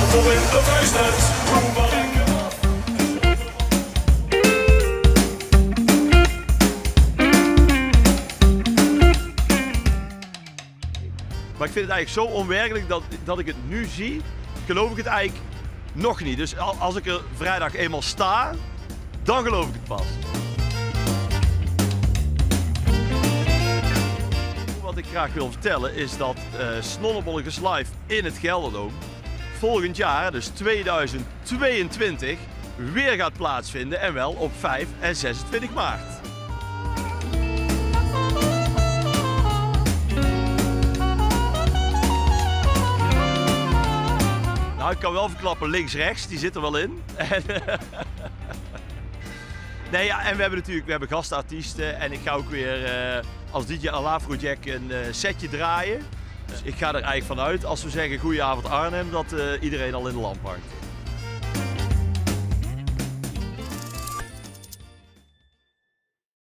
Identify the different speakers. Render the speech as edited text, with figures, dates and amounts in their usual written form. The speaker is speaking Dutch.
Speaker 1: Kom in de feestnet, hoe maar lekker af.
Speaker 2: Maar ik vind het eigenlijk zo onwerkelijk dat ik het nu zie, geloof ik het eigenlijk nog niet. Dus als ik er vrijdag eenmaal sta, dan geloof ik het pas. Wat ik graag wil vertellen is dat Snollebolletjes Live in het Gelderdoom volgend jaar, dus 2022, weer gaat plaatsvinden en wel op 5 en 26 maart. Nou, ik kan wel verklappen, links-rechts, die zit er wel in. Nee, ja, en we hebben gastartiesten en ik ga ook weer als DJ à l'Afrojack een setje draaien. Dus ik ga er eigenlijk vanuit, als we zeggen goedenavond Arnhem, dat iedereen al in de lamp hangt.